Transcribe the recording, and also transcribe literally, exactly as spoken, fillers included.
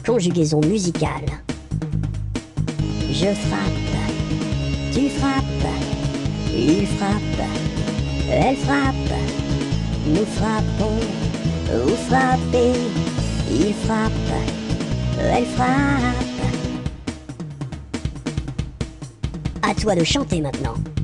Conjugaison musicale. Je frappe, tu frappes, il frappe, elle frappe, nous frappons, vous frappez, il frappe, elle frappe. À toi de chanter maintenant.